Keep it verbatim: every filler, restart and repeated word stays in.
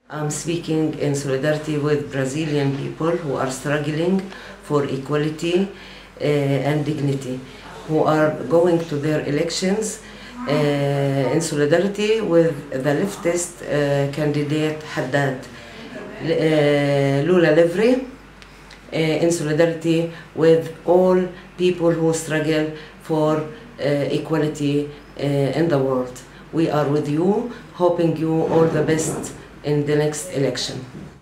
I'm speaking in solidarity with Brazilian people who are struggling for equality uh, and dignity, who are going to their elections uh, in solidarity with the leftist uh, candidate Haddad, uh, Lula Livre, uh, in solidarity with all people who struggle for uh, equality uh, in the world. We are with you, hoping you all the best in the next election.